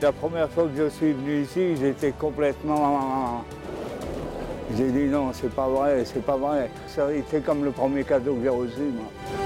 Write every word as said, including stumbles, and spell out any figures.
La première fois que je suis venu ici, j'étais complètement... J'ai dit non, c'est pas vrai, c'est pas vrai. Ça a été comme le premier cadeau que j'ai reçu, moi.